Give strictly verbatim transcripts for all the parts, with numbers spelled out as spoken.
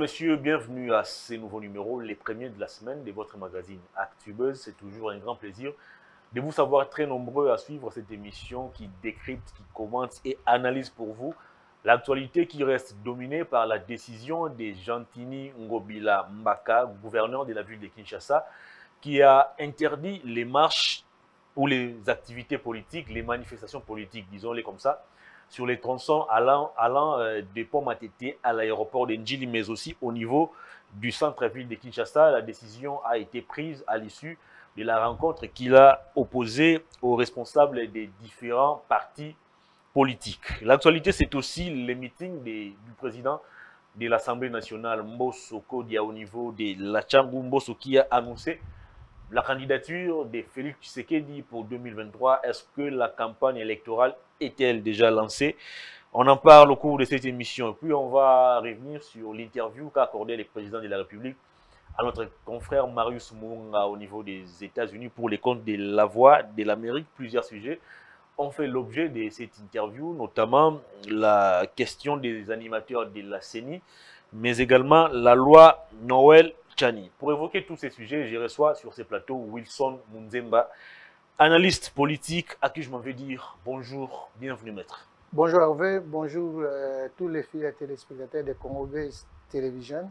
messieurs, bienvenue à ces nouveaux numéros, les premiers de la semaine de votre magazine Actubuzz. C'est toujours un grand plaisir de vous savoir très nombreux à suivre cette émission qui décrypte, qui commente et analyse pour vous l'actualité qui reste dominée par la décision de Jantini Ngobila Mbaka, gouverneur de la ville de Kinshasa, qui a interdit les marches ou les activités politiques, les manifestations politiques, disons-les comme ça, sur les tronçons allant, allant euh, des Ponts-Matete à l'aéroport de Ndjili, mais aussi au niveau du centre-ville de Kinshasa. La décision a été prise à l'issue de la rencontre qu'il a opposée aux responsables des différents partis politiques. L'actualité, c'est aussi les meetings des, du président de l'Assemblée nationale, Mbosso Kodia, au niveau de la Tchangou Mbosso, qui a annoncé la candidature de Félix Tshisekedi pour deux mille vingt-trois. Est-ce que la campagne électorale est-elle déjà lancée? On en parle au cours de cette émission. Puis on va revenir sur l'interview qu'a accordé le président de la République à notre confrère Marius Munga au niveau des États-Unis pour les comptes de La Voix de l'Amérique. Plusieurs sujets ont fait l'objet de cette interview, notamment la question des animateurs de la C E N I, mais également la loi Noël Tchani. Pour évoquer tous ces sujets, je reçois sur ces plateaux Wilson Munzemba, analyste politique, à qui je m'en vais dire bonjour, bienvenue maître. Bonjour Hervé, bonjour euh, tous les fidèles téléspectateurs de Congo-Based Television.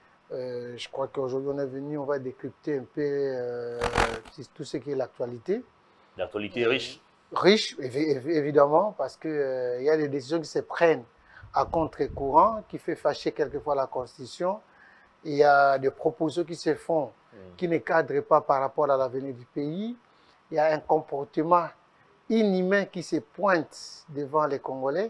Euh, je crois qu'aujourd'hui on est venu, on va décrypter un peu euh, tout ce qui est l'actualité. L'actualité est riche. Riche, évidemment, parce qu'il euh, y a des décisions qui se prennent à contre-courant, qui fait fâcher quelquefois la Constitution. Il y a des propositions qui se font, mmh. qui ne cadrent pas par rapport à l'avenir du pays. Il y a un comportement inhumain qui se pointe devant les Congolais.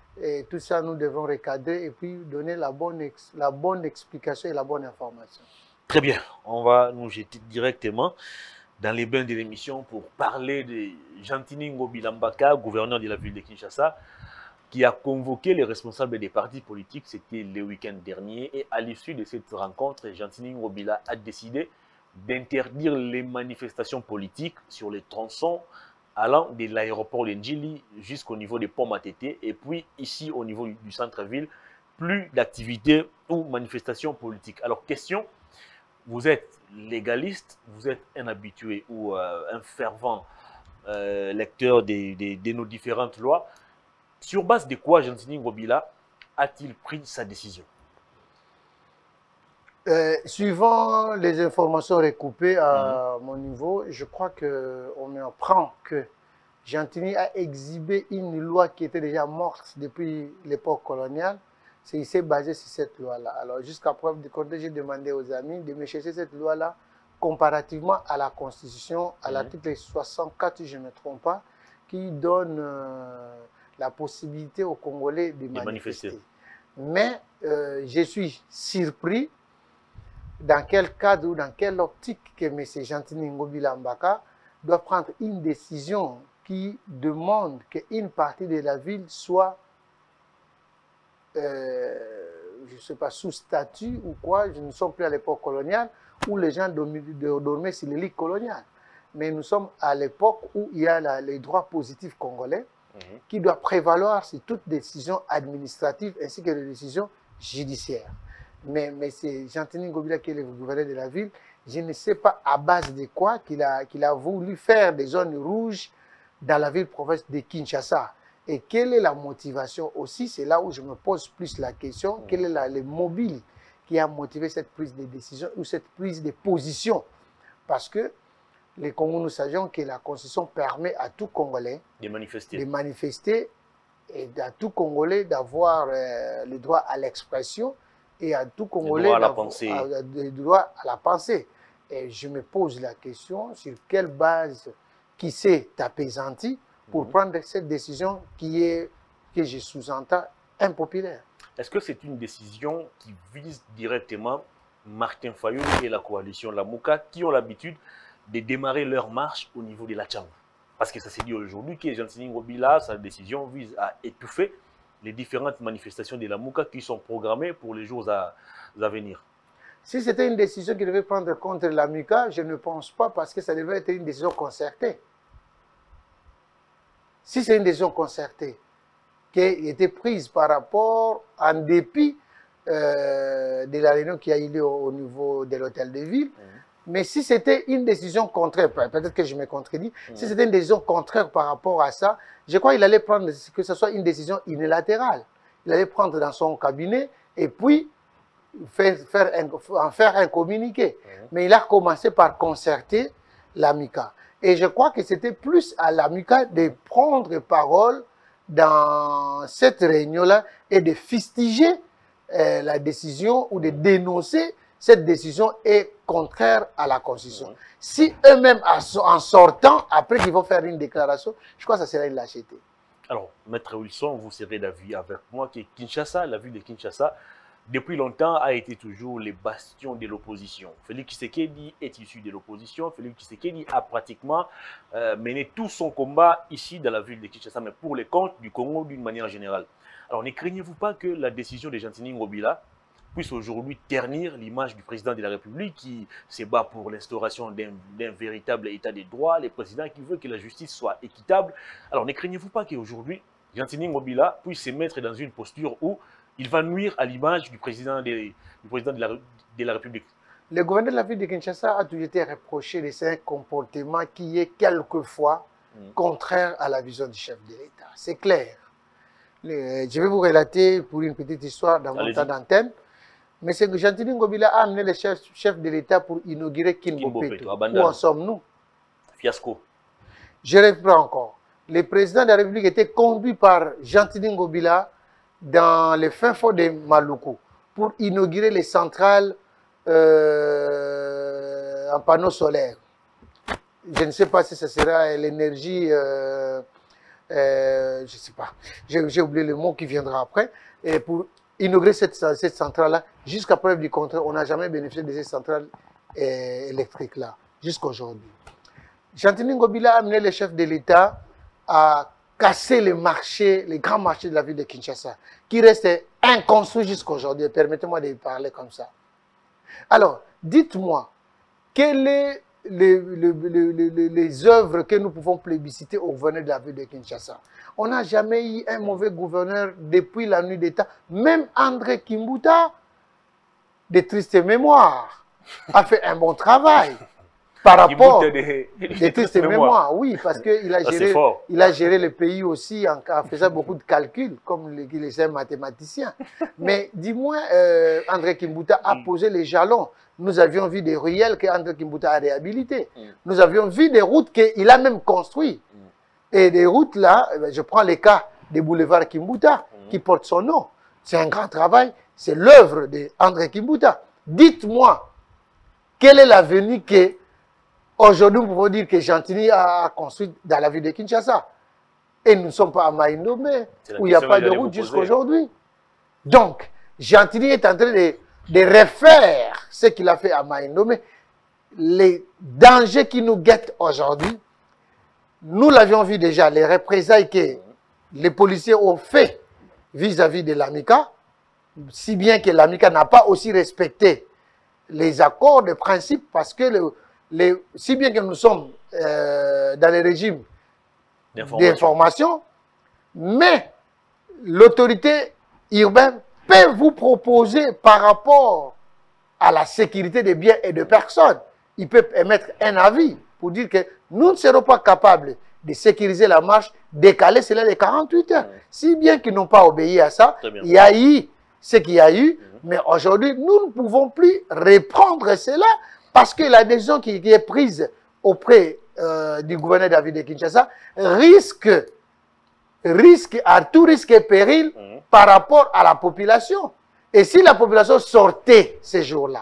Et tout ça, nous devons recadrer et puis donner la bonne, ex la bonne explication et la bonne information. Très bien, on va nous jeter directement dans les bains de l'émission pour parler de Jantini Ngobila Mbaka, gouverneur de la ville de Kinshasa, qui a convoqué les responsables des partis politiques, c'était le week-end dernier, et à l'issue de cette rencontre, Jantini Ngobila a décidé d'interdire les manifestations politiques sur les tronçons allant de l'aéroport de Ndjili jusqu'au niveau des Ponts-Matete, et puis ici au niveau du centre-ville, plus d'activités ou manifestations politiques. Alors question, vous êtes légaliste, vous êtes un habitué ou euh, un fervent euh, lecteur de, de, de nos différentes lois. Sur base de quoi Jantini Ngobila a-t-il pris sa décision? euh, Suivant les informations recoupées à mmh. mon niveau, je crois qu'on me apprend que Jantini a exhibé une loi qui était déjà morte depuis l'époque coloniale. Il s'est basé sur cette loi-là. Alors, jusqu'à preuve du contraire, j'ai demandé aux amis de me chercher cette loi-là comparativement à la Constitution, à mmh. l'article soixante-quatre, si je ne me trompe pas, qui donne euh, la possibilité aux Congolais de manifester. manifester. Mais euh, je suis surpris dans quel cadre ou dans quelle optique que M. Jantini Ngobila Mbaka doit prendre une décision qui demande qu'une partie de la ville soit Euh, je ne sais pas, sous statut ou quoi. Je ne sommes plus à l'époque coloniale où les gens dormaient sur les lits coloniales. Mais nous sommes à l'époque où il y a la, les droits positifs congolais mmh. qui doivent prévaloir sur toute décision administrative ainsi que les décisions judiciaires. Mais, mais c'est Jantini Ngobila qui est le gouverneur de la ville. Je ne sais pas à base de quoi qu'il a, qu'il a voulu faire des zones rouges dans la ville-province de Kinshasa. Et quelle est la motivation aussi? C'est là où je me pose plus la question. Quel est la, le mobile qui a motivé cette prise de décision ou cette prise de position? Parce que les Congolais, nous savions que la Constitution permet à tout Congolais de manifester, de manifester et à tout Congolais d'avoir euh, le droit à l'expression et à tout Congolais le droit à la pensée. À, à, le droit à la pensée. Et je me pose la question sur quelle base qui s'est apaisanti pour mmh. prendre cette décision qui est, que je sous-entends, impopulaire. Est-ce que c'est une décision qui vise directement Martin Fayulu et la coalition Lamuka qui ont l'habitude de démarrer leur marche au niveau de la Tchangou? Parce que ça s'est dit aujourd'hui que Jantini Ngobila, sa décision vise à étouffer les différentes manifestations de Lamuka qui sont programmées pour les jours à, à venir. Si c'était une décision qui devait prendre contre l'Amuka, je ne pense pas parce que ça devait être une décision concertée. Si c'est une décision concertée qui a été prise par rapport, en dépit euh, de la réunion qui a eu lieu au, au niveau de l'hôtel de ville. Mmh. Mais si c'était une décision contraire, peut-être que je me contredis, mmh. si c'était une décision contraire par rapport à ça, je crois qu'il allait prendre, que ce soit une décision unilatérale. Il allait prendre dans son cabinet et puis faire, faire un, en faire un communiqué. Mmh. Mais il a commencé par concerter l'AMICA. Et je crois que c'était plus à l'AMICA de prendre parole dans cette réunion-là et de fustiger euh, la décision ou de dénoncer cette décision est contraire à la Constitution. Mmh. Si eux-mêmes, en sortant, après qu'ils vont faire une déclaration, je crois que ça serait une lâcheté. Alors, Maître Wilson, vous serez d'avis avec moi que Kinshasa, la ville de Kinshasa, depuis longtemps, a été toujours les bastions de l'opposition. Félix Tshisekedi est issu de l'opposition. Félix Tshisekedi a pratiquement euh, mené tout son combat ici dans la ville de Kinshasa, mais pour les comptes du Congo d'une manière générale. Alors, ne craignez-vous pas que la décision de Gentini Ngobila puisse aujourd'hui ternir l'image du président de la République qui se bat pour l'instauration d'un véritable état de droit, le président qui veut que la justice soit équitable. Alors, ne craignez-vous pas qu'aujourd'hui, Gentini Ngobila puisse se mettre dans une posture où il va nuire à l'image du président, de, du président de, la, de la République? Le gouverneur de la ville de Kinshasa a toujours été reproché de ce comportement qui est quelquefois mmh. contraire à la vision du chef de l'État. C'est clair. Le, je vais vous relater pour une petite histoire dans mon temps d'antenne. Mais c'est que Gentini Ngobila a amené le chef, chef de l'État pour inaugurer Kinbopeto. Où en sommes-nous? Fiasco. Je reprends encore. Le président de la République était conduit par Gentini Ngobila dans les fins fonds de Maluku pour inaugurer les centrales euh, en panneaux solaires. Je ne sais pas si ce sera l'énergie, euh, euh, je ne sais pas, j'ai oublié le mot qui viendra après, et pour inaugurer cette, cette centrale-là. Jusqu'à preuve du contraire, on n'a jamais bénéficié de cette centrale euh, électrique-là, jusqu'à aujourd'hui. Gentini Ngobila a amené le chef de l'État à casser les marchés, les grands marchés de la ville de Kinshasa, qui restent inconstruits jusqu'à aujourd'hui. Permettez-moi de parler comme ça. Alors, dites-moi, quelles sont les, les, les, les, les œuvres que nous pouvons plébisciter au gouverneur de la ville de Kinshasa? On n'a jamais eu un mauvais gouverneur depuis la nuit d'État. Même André Kimbuta, de triste mémoire, a fait un bon travail. Par rapport des de tristes mémoires, oui, parce qu'il a, il a géré le pays aussi en, en faisant beaucoup de calculs, comme les, les mathématiciens. Mais dis-moi, euh, André Kimbuta a posé les jalons. Nous avions vu des ruelles que André Kimbuta a réhabilitées. Mm. Nous avions vu des routes qu'il a même construites. Mm. Et des routes là, je prends le cas des boulevards Kimbuta, mm. qui portent son nom. C'est un grand travail, c'est l'œuvre d'André Kimbuta. Dites-moi, quelle est l'avenir que aujourd'hui, nous pouvons dire que Gentini a construit dans la ville de Kinshasa. Et nous ne sommes pas à Maïndomé, où il n'y a pas de route jusqu'à aujourd'hui. Donc, Gentini est en train de, de refaire ce qu'il a fait à Maïndomé. Les dangers qui nous guettent aujourd'hui, nous l'avions vu déjà, les représailles que les policiers ont fait vis-à-vis de l'AMICA, si bien que l'AMICA n'a pas aussi respecté les accords de principe, parce que le Les, si bien que nous sommes euh, dans les régimes d'information, mais l'autorité urbaine peut vous proposer par rapport à la sécurité des biens et des personnes, il peut émettre un avis pour dire que nous ne serons pas capables de sécuriser la marche, décaler cela de quarante-huit heures. Mmh. Si bien qu'ils n'ont pas obéi à ça, il y a eu ce qu'il y a eu, mmh. mais aujourd'hui, nous ne pouvons plus reprendre cela. Parce que la décision qui, qui est prise auprès euh, du gouverneur David de Kinshasa risque, risque à tout risque et péril mmh. par rapport à la population. Et si la population sortait ces jours-là,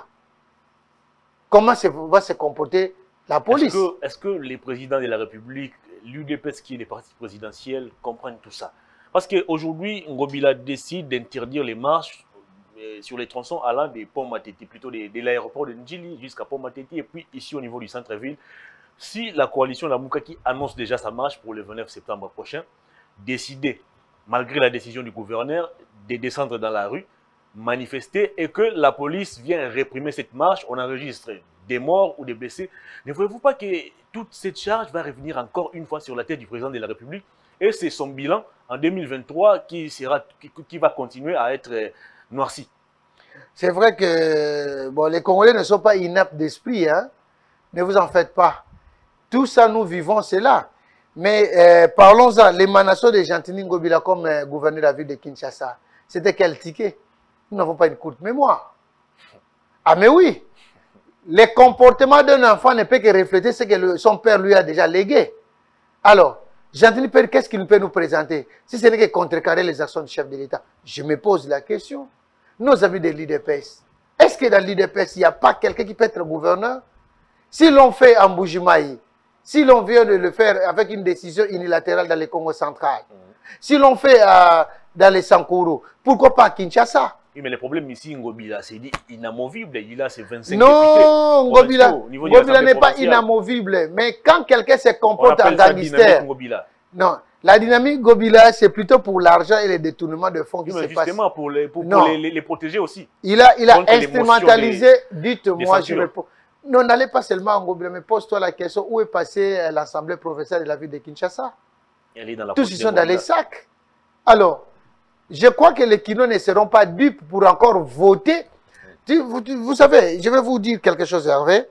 comment se, va se comporter la police? Est-ce que, est-ce que les présidents de la République, l'U D P S qui est les partis présidentiels, comprennent tout ça? Parce qu'aujourd'hui, Ngobila décide d'interdire les marches sur les tronçons allant des ponts Mateti, plutôt de, de l'aéroport de Ndjili jusqu'à Pont Mateti, et puis ici au niveau du centre-ville. Si la coalition La Mouka qui annonce déjà sa marche pour le vingt-neuf septembre prochain, décidait, malgré la décision du gouverneur, de descendre dans la rue, manifester, et que la police vient réprimer cette marche, on enregistre des morts ou des blessés, ne voyez-vous pas que toute cette charge va revenir encore une fois sur la tête du président de la République, et c'est son bilan en deux mille vingt-trois qui, sera, qui, qui va continuer à être noirci? C'est vrai que bon, les Congolais ne sont pas inaptes d'esprit, hein? Ne vous en faites pas. Tout ça, nous vivons, c'est là. Mais euh, parlons-en, l'émanation de Gentini Ngobila comme euh, gouverneur de la ville de Kinshasa, c'était quel ticket? Nous n'avons pas une courte mémoire. Ah mais oui, les comportements d'un enfant ne peut que refléter ce que le, son père lui a déjà légué. Alors, Gentini Père, qu'est-ce qu'il peut nous présenter? Si ce n'est que contrecarrer les actions du chef de l'État. Je me pose la question. Nos amis de l'I D P S, est-ce que dans l'I D P S, il n'y a pas quelqu'un qui peut être gouverneur? Si l'on fait en Boujimaï, si l'on vient de le faire avec une décision unilatérale dans le Congo central, mmh. si l'on fait euh, dans les Sankuru, pourquoi pas à Kinshasa? Oui, mais le problème ici, Ngobila, c'est inamovible. Il a ses vingt-cinq non, députés. Non, Ngobila n'est pas inamovible. Mais quand quelqu'un se comporte en gangster... Non, la dynamique Ngobila, c'est plutôt pour l'argent et les détournements de fonds qui oui, se passent. Justement, pour, les, pour, pour les, les, les protéger aussi. Il a, il a instrumentalisé, dites-moi, je vais... Non, n'allez pas seulement en Ngobila, mais pose-toi la question, où est passée l'Assemblée provinciale de la ville de Kinshasa? Elle est dans la Tous ils sont dans les sacs. Alors, je crois que les Kinois ne seront pas dupes pour encore voter. Vous, vous savez, je vais vous dire quelque chose, Hervé.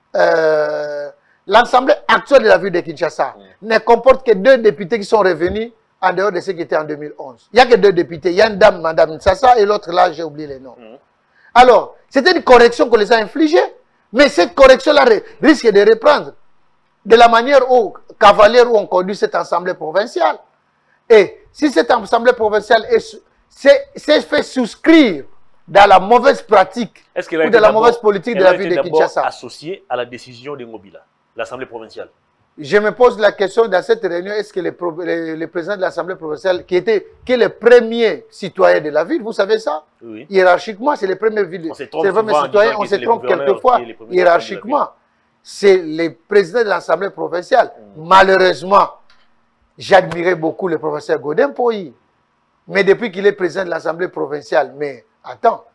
Euh, L'Assemblée actuelle de la ville de Kinshasa mmh. ne comporte que deux députés qui sont revenus en dehors de ceux qui étaient en deux mille onze. Il n'y a que deux députés. Il y a une dame, Madame Sassa, et l'autre là, j'ai oublié les noms. Mmh. Alors, c'était une correction qu'on les a infligée. Mais cette correction-là risque de reprendre de la manière où cavaliers ont conduit cette assemblée provinciale. Et si cette assemblée provinciale s'est fait souscrire dans la mauvaise pratique ou dans la mauvaise politique de la ville de Kinshasa, associée à la décision de Ngobila, l'assemblée provinciale. Je me pose la question dans cette réunion, est-ce que le, le, le président de l'assemblée provinciale, qui était qui est le premier citoyen de la ville, vous savez ça? Oui. Hiérarchiquement, c'est le premier ville, c'est le premier citoyen, on se trompe quelquefois, hiérarchiquement. C'est le président de l'assemblée provinciale. Mmh. Malheureusement, j'admirais beaucoup le professeur Godin Poyi. Mais depuis qu'il est président de l'assemblée provinciale, mais attends,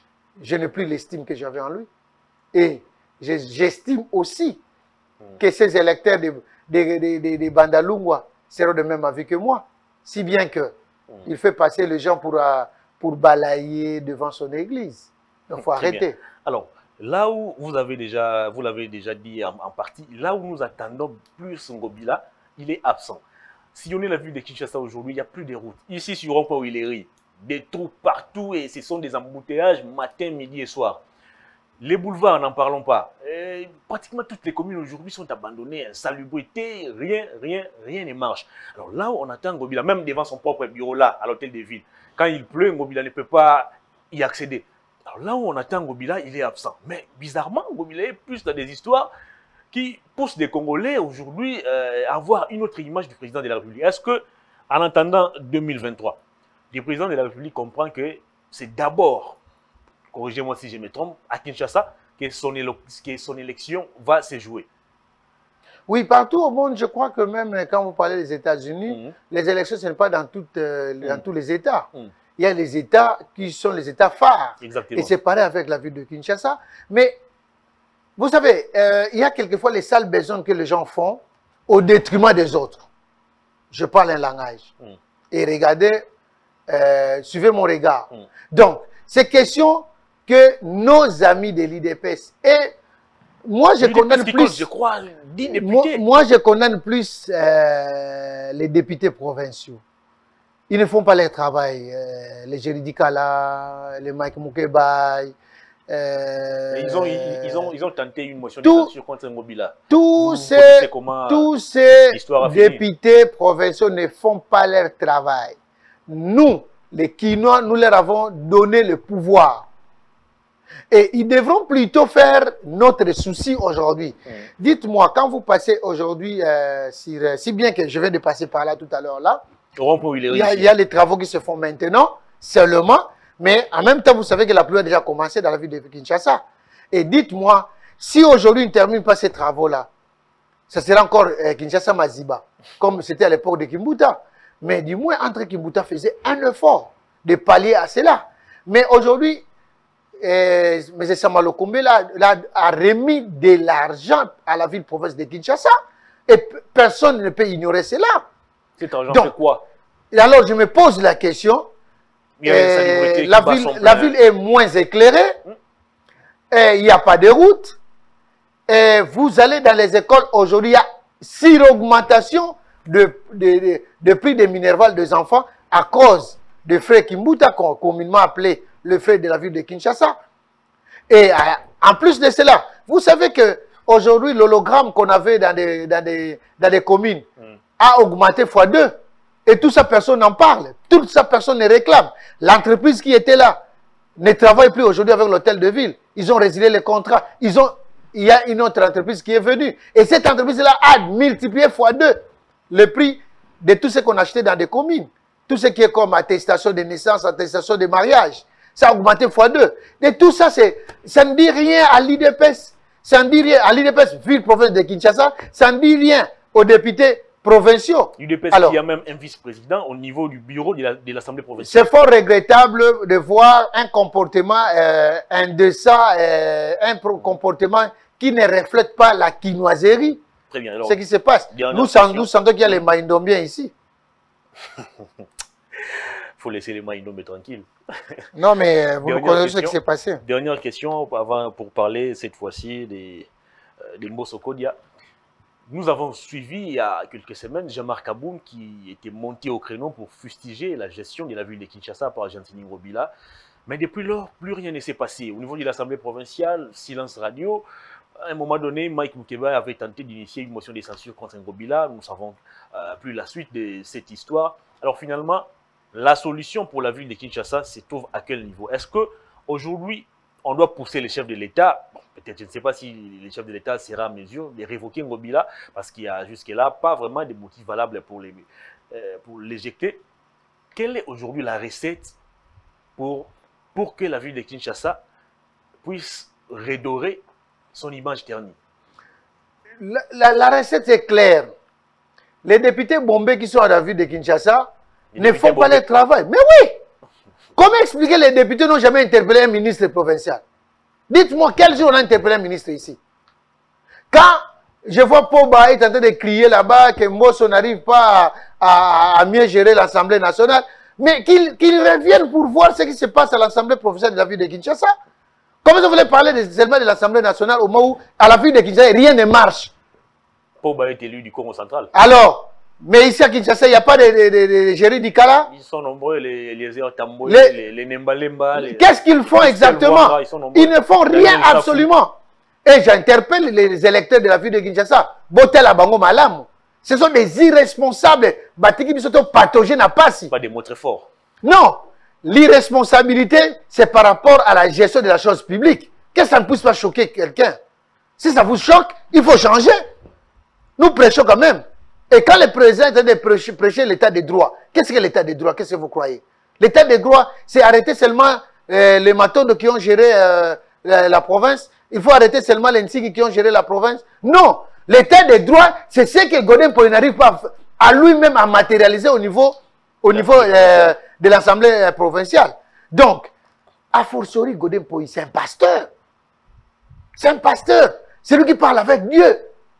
je n'ai plus l'estime que j'avais en lui. Et j'estime aussi que ces électeurs de, de, de, de, de Bandalungwa seront de même avis que moi. Si bien que mmh. il fait passer les gens pour, uh, pour balayer devant son église. Donc il faut Très arrêter. Bien. Alors, là où vous avez déjà, vous l'avez déjà dit en, en partie, là où nous attendons plus Ngobila, il est absent. Si on est la ville de Kinshasa aujourd'hui, il n'y a plus de routes. Ici, sur Rond-Point Willery, des trous partout et ce sont des embouteillages matin, midi et soir. Les boulevards, n'en parlons pas. Et pratiquement toutes les communes aujourd'hui sont abandonnées. Insalubrité, rien, rien, rien ne marche. Alors là où on attend Ngobila, même devant son propre bureau là, à l'hôtel de ville, quand il pleut, Ngobila ne peut pas y accéder. Alors là où on attend Ngobila, il est absent. Mais bizarrement, Ngobila est plus dans des histoires qui poussent des Congolais aujourd'hui euh, à avoir une autre image du président de la République. Est-ce que, en attendant deux mille vingt-trois, le président de la République comprend que c'est d'abord, corrigez-moi si je me trompe, à Kinshasa que son, que son élection va se jouer? Oui, partout au monde, je crois que même quand vous parlez des États-Unis, mmh. les élections, ce n'est pas dans, toutes, euh, dans mmh. tous les États. Mmh. Il y a les États qui sont les États phares. Exactement. Et c'est pareil avec la ville de Kinshasa. Mais, vous savez, euh, il y a quelquefois les sales besognes que les gens font au détriment des autres. Je parle un langage. Mm. Et regardez, euh, suivez mon regard. Mm. Donc, c'est question que nos amis de l'I D P S et moi je condamne plus, je crois, moi, moi je condamne plus euh, les députés provinciaux. Ils ne font pas leur travail. Euh, les Jéridikala, les Mike Moukebaï. Euh, ils, ont, ils, ils, ont, ils ont tenté une motion de censure contre Ngobila. Tous ces, tous ces députés provinciaux ne font pas leur travail. Nous, les Kinois, nous leur avons donné le pouvoir. Et ils devront plutôt faire notre souci aujourd'hui. Mmh. Dites-moi, quand vous passez aujourd'hui, euh, si, si bien que je viens de passer par là tout à l'heure, là, il y, a, il y a les travaux qui se font maintenant, seulement, mais en même temps, vous savez que la pluie a déjà commencé dans la ville de Kinshasa. Et dites-moi, si aujourd'hui on ne termine pas ces travaux-là, ça sera encore euh, Kinshasa-Maziba, comme c'était à l'époque de Kimbuta. Mais du moins, entre Kimbuta faisait un effort de pallier à cela. Mais aujourd'hui, euh, M. Samalokombe là, là, a remis de l'argent à la ville-province de Kinshasa. Et personne ne peut ignorer cela. Cet argent fait quoi? Alors je me pose la question, Il y a euh, la, ville, la ville est moins éclairée. Mmh. Il n'y a pas de route. Et vous allez dans les écoles aujourd'hui, il y a suraugmentation de, de, de, de prix des minerval des enfants à cause de Frère Kimbuta, communément appelé le frère de la ville de Kinshasa. Et euh, en plus de cela, vous savez que aujourd'hui l'hologramme qu'on avait dans des, dans des, dans des communes mm. a augmenté fois deux. Et tout ça, personne n'en parle. Tout ça, personne ne réclame. L'entreprise qui était là ne travaille plus aujourd'hui avec l'hôtel de ville. Ils ont résilié les contrats. Ils ont, il y a une autre entreprise qui est venue. Et cette entreprise-là a multiplié fois deux le prix de tout ce qu'on achetait dans des communes. Tout ce qui est comme attestation de naissance, attestation de mariage. Ça a augmenté fois deux. Et tout ça, ça ne dit rien à l'I D P S. Ça ne dit rien à l'I D P S, ville province de Kinshasa. Ça ne dit rien aux députés provinciaux. L'U D P S qui a même un vice-président au niveau du bureau de l'Assemblée provinciale. C'est fort regrettable de voir un comportement euh, indécent, euh, un comportement qui ne reflète pas la quinoiserie. Très bien. Alors, ce qui se passe. Nous, sent, nous sentons qu'il y a les maïndombiens ici. Il faut laisser les maïndombiens tranquilles. Non, mais vous connaissez ce qui s'est passé. Dernière question avant, pour parler cette fois-ci des, euh, des Mbosso-Kodia. Nous avons suivi il y a quelques semaines Jean-Marc Aboum qui était monté au créneau pour fustiger la gestion de la ville de Kinshasa par Gentini Ngobila. Mais depuis lors, plus rien ne s'est passé. Au niveau de l'Assemblée provinciale, silence radio. À un moment donné, Mike Mukeba avait tenté d'initier une motion de censure contre Ngobila. Nous ne savons euh, plus la suite de cette histoire. Alors finalement, la solution pour la ville de Kinshasa se trouve à quel niveau? Est-ce qu'aujourd'hui, on doit pousser les chefs de l'État, bon, peut-être, je ne sais pas si les chefs de l'État seront en mesure de révoquer Ngobila, parce qu'il n'y a jusque-là pas vraiment de motifs valables pour l'éjecter. Euh, Quelle est aujourd'hui la recette pour, pour que la ville de Kinshasa puisse redorer son image ternie? La, la, la recette est claire. Les députés bombés qui sont à la ville de Kinshasa ne font pas le travail. Mais oui! Comment expliquer les députés n'ont jamais interpellé un ministre provincial? Dites-moi, quel jour on a interpellé un ministre ici? Quand je vois Poba est en train de crier là-bas que Mbosso n'arrive pas à, à, à mieux gérer l'Assemblée nationale, mais qu'il qu'il revienne pour voir ce qui se passe à l'Assemblée provinciale de la ville de Kinshasa. Comment vous voulez parler de, seulement de l'Assemblée nationale au moment où, à la ville de Kinshasa, rien ne marche? Poba est élu du Congo central. Alors, mais ici à Kinshasa, il n'y a pas de, de, de, de gérer du Kala. Ils sont nombreux, les les Tamboy, les, les, les Nembalemba. Qu'est-ce qu'ils font exactement? Ils, ils ne font rien absolument. Et j'interpelle les électeurs de la ville de Kinshasa. Botel Abango Malam. Ce sont des irresponsables. Batiki Bisoto pathogène à Passi. Pas des mots très forts. Non. L'irresponsabilité, c'est par rapport à la gestion de la chose publique. Qu'est-ce que ça ne puisse pas choquer quelqu'un? Si ça vous choque, il faut changer. Nous prêchons quand même. Et quand le président est en train de prêcher, prêcher l'état des droits, qu'est-ce que l'état des droits? Qu'est-ce que vous croyez? L'état des droits, c'est arrêter seulement euh, les matons qui ont géré euh, la, la province. Il faut arrêter seulement les Nsigui qui ont géré la province. Non! L'état des droits, c'est ce que Godin Poy n'arrive pas à, à lui-même à matérialiser au niveau, au niveau euh, de l'Assemblée provinciale. Donc, a fortiori, Godin Poy, c'est un pasteur. C'est un pasteur. C'est lui qui parle avec Dieu.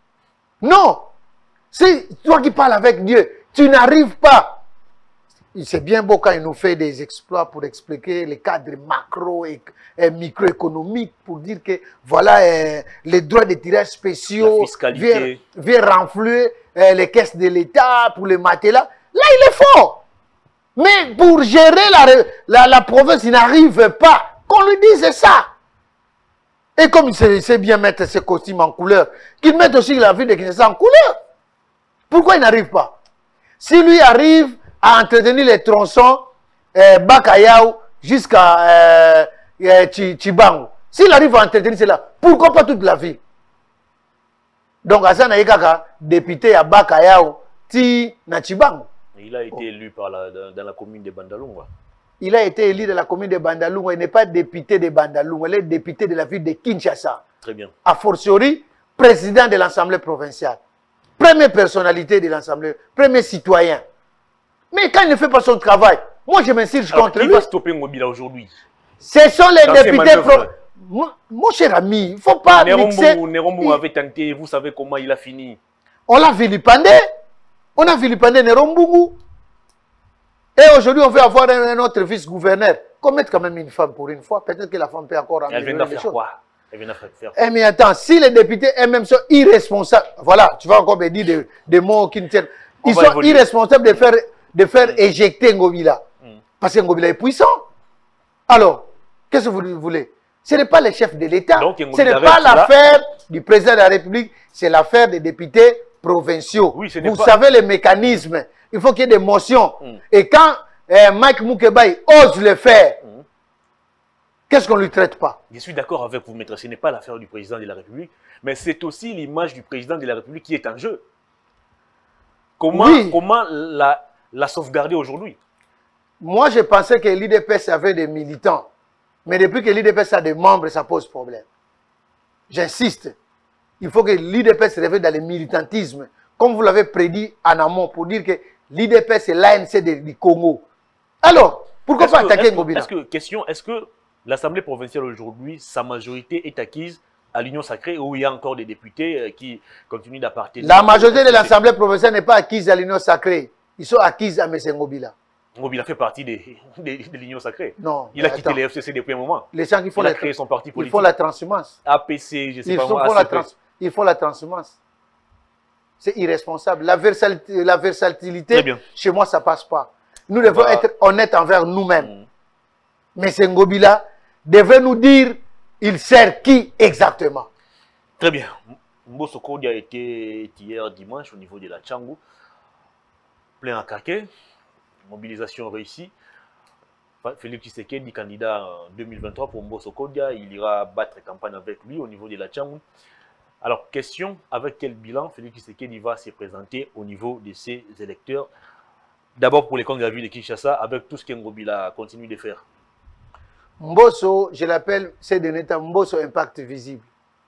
Non! C'est toi qui parles avec Dieu. Tu n'arrives pas. C'est bien beau quand il nous fait des exploits pour expliquer les cadres macro et, et microéconomiques, pour dire que voilà euh, les droits de tirage spéciaux viennent, viennent renflouer euh, les caisses de l'État pour les matelas. Là, il est fort. Mais pour gérer la, la, la province, il n'arrive pas. Qu'on lui dise ça. Et comme il sait, il sait bien mettre ses costumes en couleur, qu'il mette aussi la ville de Kinshasa en couleur. Pourquoi il n'arrive pas? Si lui arrive à entretenir les tronçons euh, Bakayao jusqu'à euh, euh, Chibango, s'il arrive à entretenir cela, pourquoi pas toute la ville? Donc, Hassan Aïkaka, député à Bakayao, Ti na Chibango. Il a été oh. élu par la, dans, dans la commune de Bandalungwa. Il a été élu dans la commune de Bandalungwa. Il n'est pas député de Bandalungwa, il est député de la ville de Kinshasa. Très bien. A fortiori, président de l'Assemblée provinciale. Première personnalité de l'Assemblée, premier citoyen. Mais quand il ne fait pas son travail, moi je m'insurge contre lui. Qui va stopper Ngobila aujourd'hui? Ce sont les députés... Pro... Mon, mon cher ami, il ne faut pas mixer... Nerombo avait tenté, vous savez comment il a fini. On l'a vilipendé. On a vilipendé Nerombougou. Et aujourd'hui, on veut avoir un, un autre vice-gouverneur. Qu'on mette quand même une femme pour une fois. Peut-être que la femme peut encore améliorer Elle vient de les faire choses. quoi? Elle vient de faire quoi? Eh mais attends, si les députés eux-mêmes sont irresponsables, voilà, tu vas encore me dire des, des mots qui ne tiennent. On Ils va sont évoluer. irresponsables de faire, de faire Mm. éjecter Ngobila. Mm. Parce que Ngobila est puissant. Alors, qu'est-ce que vous voulez? Ce n'est pas le chef de l'État. Donc, Ce Ngobila n'est reste pas là. l'affaire du président de la République, c'est l'affaire des députés provinciaux. Oui, ce n'est vous pas- savez les mécanismes. Il faut qu'il y ait des motions. Mm. Et quand euh, Mike Moukebaï ose le faire, Mm. qu'est-ce qu'on ne lui traite pas? Je suis d'accord avec vous, maître. Ce n'est pas l'affaire du président de la République, mais c'est aussi l'image du président de la République qui est en jeu. Comment, Oui. comment la, la sauvegarder aujourd'hui? Moi, je pensais que l'I D P S avait des militants. Mais depuis que l'I D P S a des membres, ça pose problème. J'insiste. Il faut que l'I D P S revienne dans le militantisme. Comme vous l'avez prédit en amont, pour dire que l'I D P S est l'A N C de- du Congo. Alors, pourquoi Est-ce pas que- attaquer est-ce que- Ngobila? Est-ce que, question, est-ce que l'Assemblée provinciale aujourd'hui, sa majorité est acquise à l'Union sacrée ou il y a encore des députés euh, qui continuent d'appartenir? La majorité de l'Assemblée provinciale n'est pas acquise à l'Union sacrée. Ils sont acquises à M. Ngobila. Ngobila fait partie des- des- de l'Union sacrée. Non. Il a mais quitté attends. les F C C depuis un moment. Les gens qui font, Il a la, créé son parti ils politique. font la transhumance. A P C, je ne sais Ils pas font, moi, la A C P. trans- ils font la transhumance. C'est irresponsable. La versatilité, la versatilité Très bien. chez moi, ça ne passe pas. Nous devons va- être honnêtes envers nous-mêmes. Mm. Mais ce Ngobila devait nous dire, il sert qui exactement? Très bien. Mbosso Kodi a été hier dimanche au niveau de la Tchangou. Plein à craquer. Mobilisation réussie. Félix Tshisekedi, candidat en deux mille vingt-trois pour Mbosso Kodia, il ira battre campagne avec lui au niveau de la Tchangou. Alors, question, avec quel bilan Félix Tshisekedi va se présenter au niveau de ses électeurs? D'abord pour les comptes de la ville de Kinshasa, avec tout ce qu'Ngobila continue de faire. Mbosso, je l'appelle, c'est de l'état Mbosso impact visible.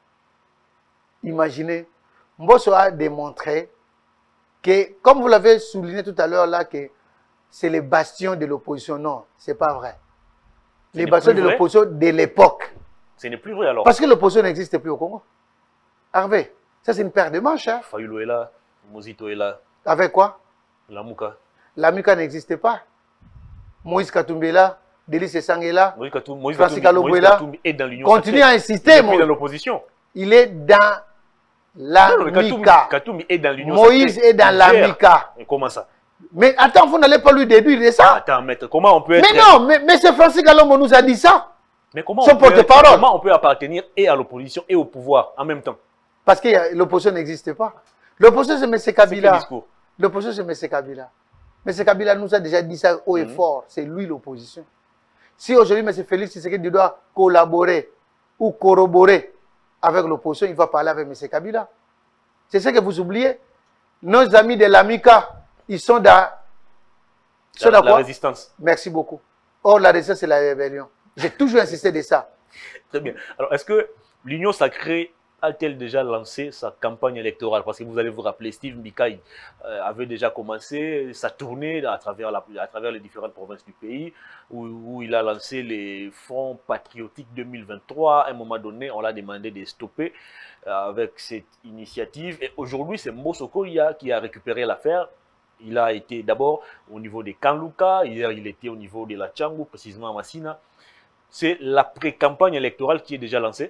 Imaginez, Mbosso a démontré que, comme vous l'avez souligné tout à l'heure là, que c'est les bastions de l'opposition. Non, ce n'est pas vrai. Ce Les n'est bastions plus de vrai? l'opposition de l'époque. Ce n'est plus vrai alors. Parce que l'opposition n'existe plus au Congo. Hervé, ça c'est une paire de manches. Hein. Fayulu est là, Mozito est là, Avec quoi? Lamouka. L'Amika n'existait pas. Moïse Katumbi est là, Delis Essang est là. Moïse Katumbi, Moïse Francis Katumbi, Kalombo Moïse est là. Katumbi est dans l'Union Continue sacrée. à Il insister, est plus Moïse. dans l'opposition. Il est dans Non, non, mais Katumbi, l'Amika. Katumbi est dans l'Union Moïse sacrée. est dans Il gère. l'Amika. Et comment ça? Mais attends, vous n'allez pas lui déduire de ça. Attends, maître, comment on peut être... Mais non, mais, mais c'est Francis Kalombo nous a dit ça. Mais comment Son on, peut être- porte-parole. comment on peut appartenir et à l'opposition et au pouvoir en même temps? Parce que l'opposition n'existe pas. L'opposition, c'est M. C'est quel Kabila. discours? L'opposition, c'est M. Kabila. M. Kabila nous a déjà dit ça haut et Mhm. fort. C'est lui l'opposition. Si aujourd'hui, M. Félix Tshisekedi doit collaborer ou corroborer avec l'opposition, il va parler avec M. Kabila. C'est ce que vous oubliez. Nos amis de l'Amika, ils sont dans... ils sont La, dans la quoi? résistance. Merci beaucoup. Or, la résistance, c'est la rébellion. J'ai toujours insisté de ça. Très bien. Alors, est-ce que l'Union sacrée a-t-elle déjà lancé sa campagne électorale? Parce que vous allez vous rappeler, Steve Mbikaï euh, avait déjà commencé sa tournée à travers, la, à travers les différentes provinces du pays, où, où il a lancé les Fonds patriotiques deux mille vingt-trois. À un moment donné, on l'a demandé de stopper euh, avec cette initiative. Et aujourd'hui, c'est Mbosso Kodia qui a récupéré l'affaire. Il a été d'abord au niveau des Kanluka, hier il était au niveau de la Tchangou, précisément à Massina. C'est la pré-campagne électorale qui est déjà lancée.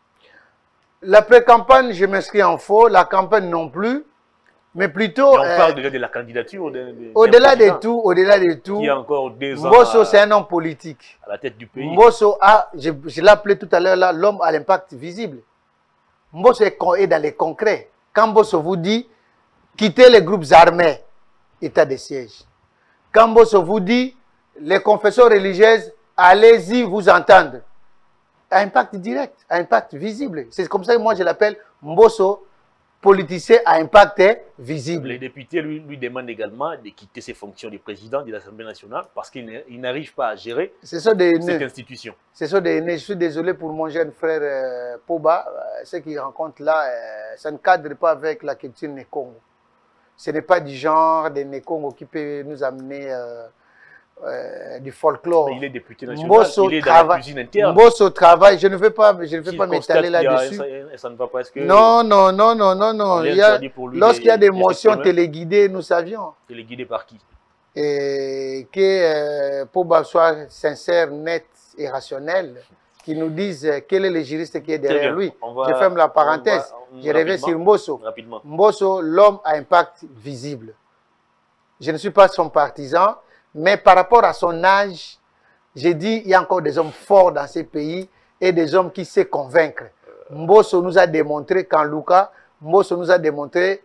La pré-campagne, je m'inscris en faux. La campagne non plus. Mais plutôt... Et on euh, parle déjà de la candidature. de- de- au-delà d'un de président tout, au-delà de tout, Qui a encore deux ans Mbosso, à, c'est un homme politique. à la tête du pays. Mbosso a, je, je l'ai appelé tout à l'heure là, l'homme à l'impact visible. Mbosso est, con- est dans les concrets. Quand Mbosso vous dit, quittez les groupes armés, état de siège. Quand Mbosso vous dit, les confessions religieuses, allez-y vous entendre. À impact direct, à impact visible. C'est comme ça que moi je l'appelle Mbosso, politicien à impact visible. Les députés lui, lui demandent également de quitter ses fonctions de président de l'Assemblée nationale parce qu'il n'est- il n'arrive pas à gérer Ce sont des cette nœuds. institution. Ce sont des nez. Je suis désolé pour mon jeune frère euh, Poba. Euh, ce qu'il rencontre là, euh, ça ne cadre pas avec la culture Nekongo. Ce n'est pas du genre de Nekongo qui peut nous amener euh, euh, du folklore. Mais il est député national, Mbosso il est dans la travaille. cuisine interne. Mbosso travaille. Je ne veux pas, je ne veux S'il pas constate m'étaler qu'il y a- là-dessus. Ça, ça ne va pas. Est-ce que Non, non, non, non, non, non. on est Il y a- interdit pour lui Lorsqu'il y a de- des de motions s'exprimer? téléguidées, nous savions. Il est guidé par qui? et que euh, Poba soit sincère, net et rationnel, qui nous dise euh, quel est le juriste qui est derrière lui. Va, je ferme la parenthèse. Va, je reviens sur Mbosso. Rapidement. Mbosso, l'homme a un impact visible. Je ne suis pas son partisan, mais par rapport à son âge, j'ai dit il y a encore des hommes forts dans ces pays et des hommes qui savent convaincre. Mbosso nous a démontré qu'en Luka, Mbosso nous a démontré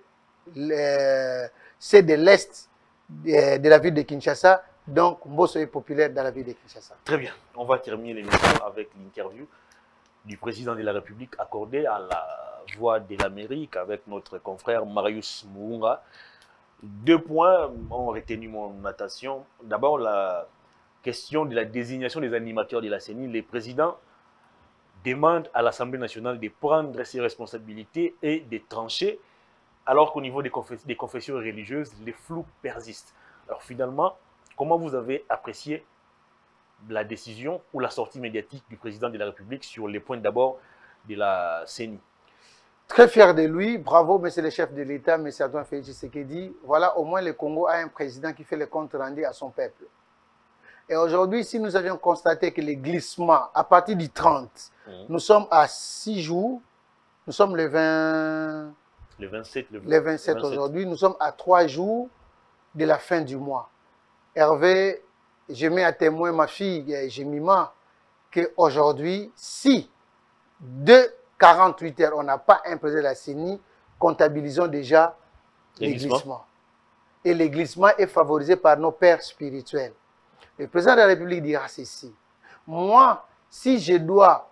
c'est de l'Est de, de la ville de Kinshasa. Donc, Mbosso est populaire dans la ville de Kinshasa. Très bien. On va terminer l'émission avec l'interview du président de la République accordée à la Voix de l'Amérique avec notre confrère Marius Mounga. Deux points ont retenu mon attention. D'abord, la question de la désignation des animateurs de la C E N I. Les présidents demandent à l'Assemblée nationale de prendre ses responsabilités et de trancher, alors qu'au niveau des, confes des confessions religieuses, les flous persistent. Alors finalement, comment vous avez apprécié la décision ou la sortie médiatique du président de la République sur les points d'abord de la C E N I? Très fier de lui. Bravo, monsieur le chef de l'État, monsieur Antoine Félix Tshisekedi. Voilà, au moins le Congo a un président qui fait le compte rendu à son peuple. Et aujourd'hui, si nous avions constaté que les glissements, à partir du trente, mmh. nous sommes à six jours, nous sommes le vingt... Le vingt-sept, le le vingt-sept, vingt-sept. Aujourd'hui, nous sommes à trois jours de la fin du mois. Hervé, je mets à témoin ma fille Jemima qu'aujourd'hui, si de quarante-huit heures, on n'a pas un président de la C E N I, comptabilisons déjà les, les glissements. glissements. Et les glissements est favorisé par nos pères spirituels. Le président de la République dira ceci. Moi, si je dois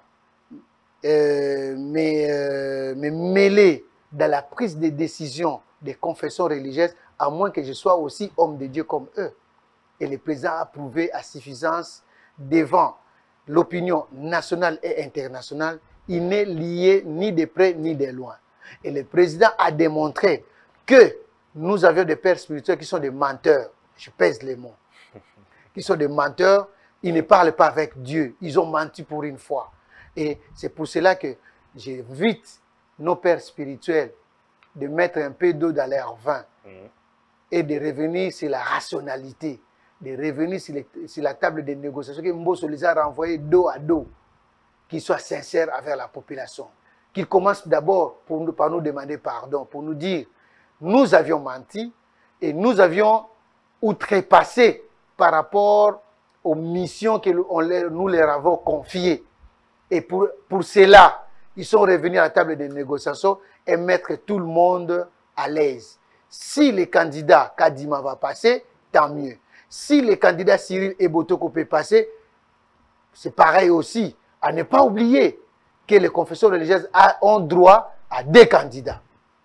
euh, me, euh, me mêler dans la prise de décision des confessions religieuses, à moins que je sois aussi homme de Dieu comme eux. Et le président a prouvé à suffisance devant l'opinion nationale et internationale, il n'est lié ni de près ni de loin. Et le président a démontré que nous avions des pères spirituels qui sont des menteurs. Je pèse les mots. Qui sont des menteurs, ils ne parlent pas avec Dieu. Ils ont menti pour une fois. Et c'est pour cela que j'invite nos pères spirituels de mettre un peu d'eau dans leur vin mmh. et de revenir sur la rationalité, de revenir sur, les, sur la table de négociation, que Mbosso les a renvoyés dos à dos, qu'ils soient sincères avec la population, qu'ils commencent d'abord par nous demander pardon, pour nous dire nous avions menti et nous avions outrepassé par rapport aux missions que nous leur avons confiées. Et pour, pour cela, ils sont revenus à la table de négociation et mettre tout le monde à l'aise. Si le candidat Kadima va passer, tant mieux. Si le candidat Cyril Ebotoko peut passer, c'est pareil aussi. À ne pas oublier que les confessions religieuses ont droit à des candidats.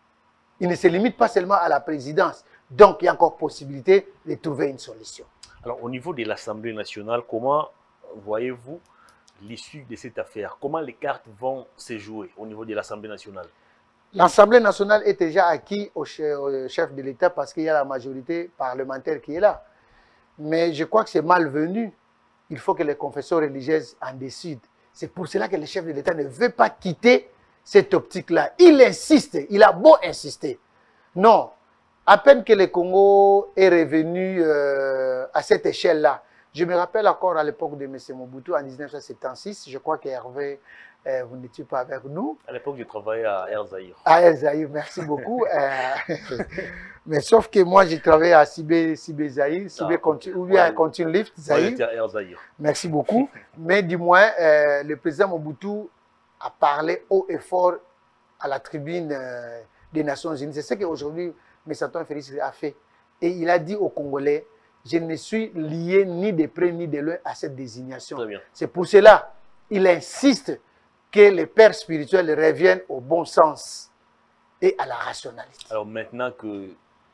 Ils ne se limitent pas seulement à la présidence. Donc, il y a encore possibilité de trouver une solution. Alors, au niveau de l'Assemblée nationale, comment voyez-vous l'issue de cette affaire? Comment les cartes vont se jouer au niveau de l'Assemblée nationale? L'Assemblée nationale est déjà acquise au chef de l'État parce qu'il y a la majorité parlementaire qui est là. Mais je crois que c'est malvenu. Il faut que les confessions religieuses en décident. C'est pour cela que le chef de l'État ne veut pas quitter cette optique-là. Il insiste, il a beau insister. Non, à peine que le Congo est revenu euh, à cette échelle-là. Je me rappelle encore à l'époque de M. Mobutu en mille neuf cent soixante-seize, je crois qu'Hervé, euh, vous n'étiez pas avec nous. À l'époque, je travaillais à Air Zahir. À Air Zahir, merci beaucoup. euh, mais sauf que moi, j'ai travaillé à Sibé, Sibé Zahir, Sibé ah, okay. ou bien à Continue Lift Zahir. Ouais, à Air Zahir. Merci beaucoup. Mais du moins, euh, le président Mobutu a parlé haut et fort à la tribune euh, des Nations Unies. C'est ce qu'aujourd'hui, M. Antoine Félix a fait. Et il a dit aux Congolais, je ne suis lié ni de près ni de loin à cette désignation. C'est pour cela qu'il insiste que les pères spirituels reviennent au bon sens et à la rationalité. Alors maintenant que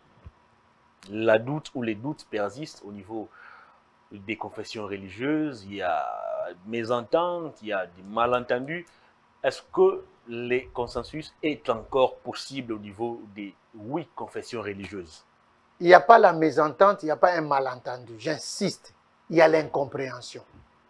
la doute ou les doutes persistent au niveau des confessions religieuses, il y a mésententes, il y a des malentendus, est-ce que le consensus est encore possible au niveau des huit confessions religieuses? Il n'y a pas la mésentente, il n'y a pas un malentendu. J'insiste, il y a l'incompréhension.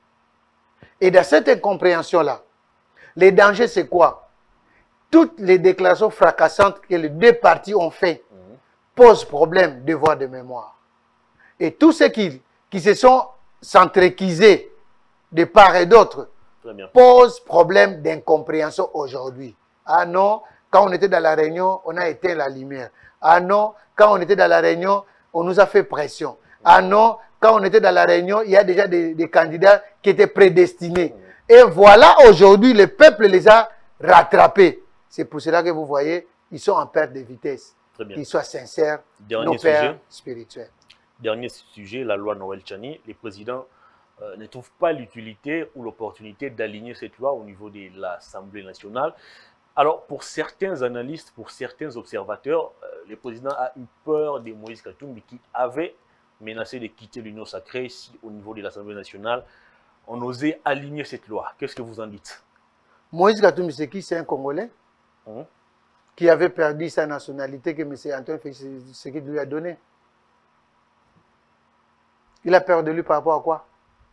Et dans cette incompréhension-là, le danger, c'est quoi? Toutes les déclarations fracassantes que les deux parties ont faites posent problème, devoir de mémoire. Et tous ceux qui, qui se sont s'entrequisés de part et d'autre posent problème d'incompréhension aujourd'hui. Ah non, quand on était dans la réunion, on a éteint la lumière. Ah non, quand on était dans la réunion, on nous a fait pression. Ah non, quand on était dans la réunion, il y a déjà des, des candidats qui étaient prédestinés. Et voilà, aujourd'hui, le peuple les a rattrapés. C'est pour cela que vous voyez, ils sont en perte de vitesse. Qu'ils soient sincères, Dernier nos pères sujet. spirituels. Dernier sujet, la loi Noël Tchani. Les présidents euh, ne trouvent pas l'utilité ou l'opportunité d'aligner cette loi au niveau de l'Assemblée nationale. Alors, pour certains analystes, pour certains observateurs, euh, le président a eu peur de Moïse Katumbi qui avait menacé de quitter l'Union sacrée si au niveau de l'Assemblée nationale, on osait aligner cette loi. Qu'est-ce que vous en dites? Moïse Katumbi, c'est qui? C'est un Congolais hum? qui avait perdu sa nationalité que M. Antoine Félix Tshisekedi lui a donné. Il a peur de lui par rapport à quoi?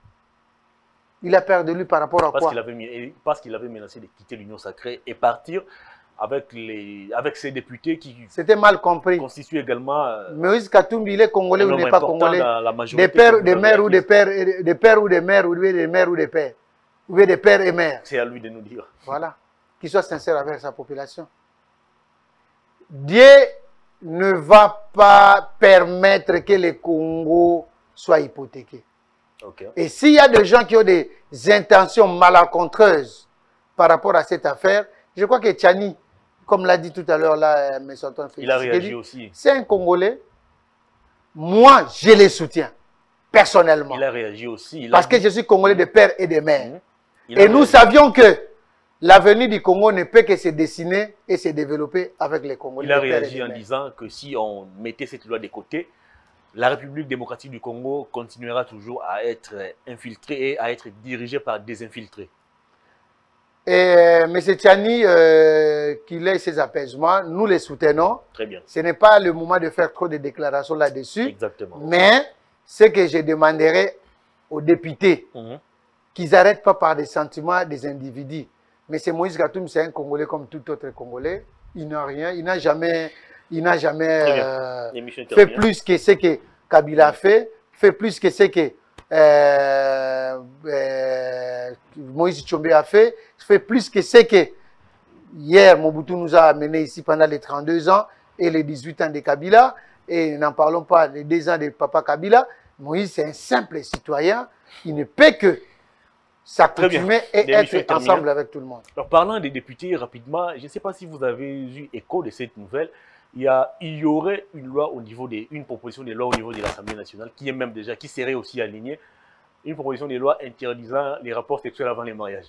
Il a peur de lui par rapport à parce quoi? qu'il avait, Parce qu'il avait menacé de quitter l'Union sacrée et partir avec, les, avec ses députés qui C'était mal compris. constituent également... Euh, Moïse Katumbi, il est congolais ou il n'est pas congolais? La des pères, des mères ou des pères, des pères ou des mères, ou des mères ou des pères. Ou des pères et mères. C'est à lui de nous dire. Voilà. Qu'il soit sincère avec sa population. Dieu ne va pas permettre que le Congo soit hypothéqué. Okay. Et s'il y a des gens qui ont des intentions malencontreuses par rapport à cette affaire, je crois que Tchani, comme l'a dit tout à l'heure là, M. Antoine Félix, il a réagi aussi. C'est un Congolais. Moi, je les soutiens, personnellement. Il a réagi aussi. Il parce a que dit... je suis Congolais de père et de mère. Mmh. Et nous savions que l'avenir du Congo ne peut que se dessiner et se développer avec les Congolais. Il a réagi en disant que si on mettait cette loi de côté, la République démocratique du Congo continuera toujours à être infiltrée et à être dirigée par des infiltrés. Et euh, M. Tchani, euh, qu'il ait ses apaisements, nous les soutenons. Très bien. Ce n'est pas le moment de faire trop de déclarations là-dessus. Exactement. Mais ce que je demanderai aux députés, mmh. qu'ils n'arrêtent pas par des sentiments des individus. Mais M. Moïse Katumbi, c'est un Congolais comme tout autre Congolais. Il n'a rien, il n'a jamais, il n'a jamais euh, fait plus que ce que Kabila a fait, fait plus que ce que euh, euh, Moïse Tchombe a fait, fait plus que ce que hier Mobutu nous a amené ici pendant les trente-deux ans et les dix-huit ans de Kabila. Et n'en parlons pas, les deux ans de Papa Kabila. Moïse, c'est un simple citoyen. Il ne peut que s'accoutumer et être ensemble avec tout le monde. Alors, parlant des députés, rapidement, je ne sais pas si vous avez eu écho de cette nouvelle. Il y, a, il y aurait une loi au niveau des, une proposition de loi au niveau de l'Assemblée nationale qui est même déjà, qui serait aussi alignée, une proposition de loi interdisant les rapports sexuels avant les mariages.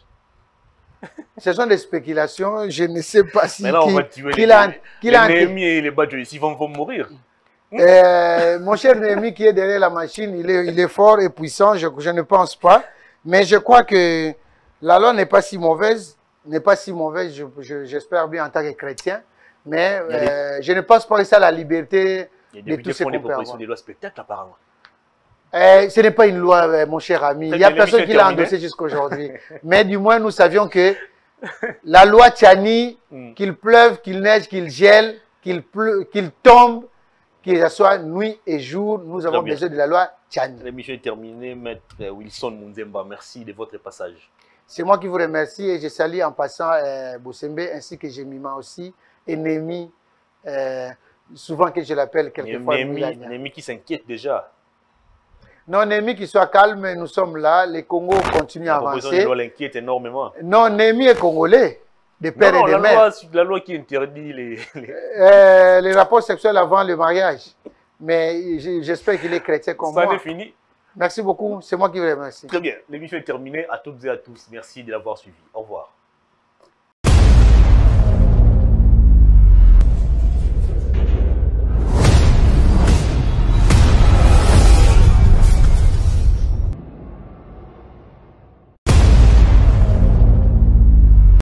Ce sont des spéculations, je ne sais pas si... Maintenant, on va tuer qu les, a, qu les Néhémie et les Badjo, ils vont, vont mourir. Euh, mon cher Néhémie qui est derrière la machine, il est, il est fort et puissant, je, je ne pense pas. Mais je crois que la loi n'est pas si mauvaise, n'est pas si mauvaise, j'espère je, bien en tant que chrétien. Mais euh, je ne pense pas que ça la liberté de tout ce qu'on peut avoir. Il y a des propositions de loi spectacle apparemment. Euh, ce n'est pas une loi, euh, mon cher ami. Il n'y a personne qui l'a endossé jusqu'à aujourd'hui. Mais du moins, nous savions que la loi Tchani, mm. qu'il pleuve, qu'il neige, qu'il gèle, qu'il qu'il tombe, qu'il soit nuit et jour, nous avons besoin de la loi Tchani. L'émission est terminée, Maître Wilson Munzemba. Merci de votre passage. C'est moi qui vous remercie et je salue en passant euh, Bosembe ainsi que Jemima aussi et Némi, euh, souvent que je l'appelle quelquefois. Némi qui s'inquiète déjà. Non, Némi qui soit calme, nous sommes là, le Congo continue à avancer. La loi l'inquiète énormément. Non, Némi est congolais, de père non, non, et de la mère. Loi, la loi qui interdit les... Les, euh, les rapports sexuels avant le mariage. Mais j'espère qu'il est chrétien comme Ça moi. Ça fini. Merci beaucoup, c'est moi qui vous remercie. Très bien, l'émission est terminée. À toutes et à tous, merci de l'avoir suivi. Au revoir.